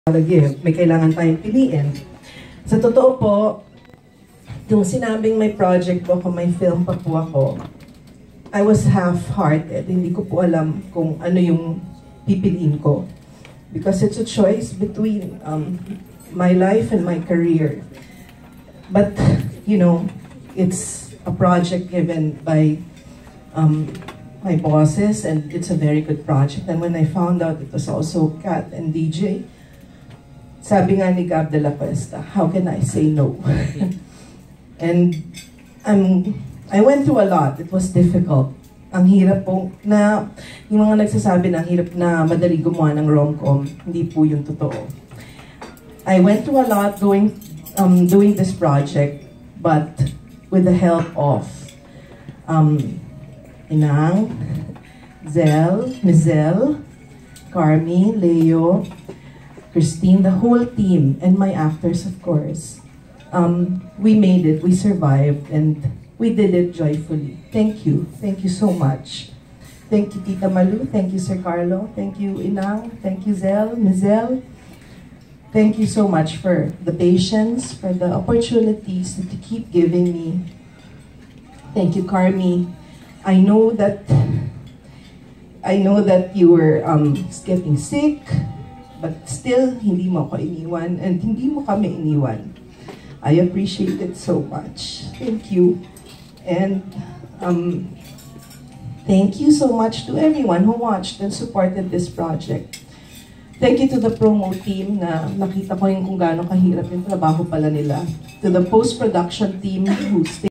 May kailangan tayong piliin. Sa totoo po, yung sinabing may project po ako, may film pa po ako, I was half-hearted. Hindi ko po alam kung ano yung pipiliin ko. Because it's a choice between my life and my career. But, you know, it's a project given by my bosses, and it's a very good project. And when I found out it was also Kat and DJ, sabi nga ni Gab de la Cuesta, how can I say no? And I went through a lot. It was difficult. Ang hirap po na, yung mga nagsasabi na hirap na madali gumawa ng rom-com, hindi po yung totoo. I went through a lot doing this project, but with the help of Inang, Zel, Mizel, Carmi, Leo, Christine, the whole team, and my actors, of course. We made it, we survived, and we did it joyfully. Thank you so much. Thank you, Tita Malu, thank you, Sir Carlo, thank you, Inang, thank you, Zel, Mizel. Thank you so much for the patience, for the opportunities that you keep giving me. Thank you, Carmi. I know that you were getting sick, but still, hindi mo ako iniwan, and hindi mo kami iniwan. I appreciate it so much. Thank you. And thank you so much to everyone who watched and supported this project. Thank you to the promo team na nakita ko yung kung gaano kahirap yung trabaho pala nila. To the post-production team who stayed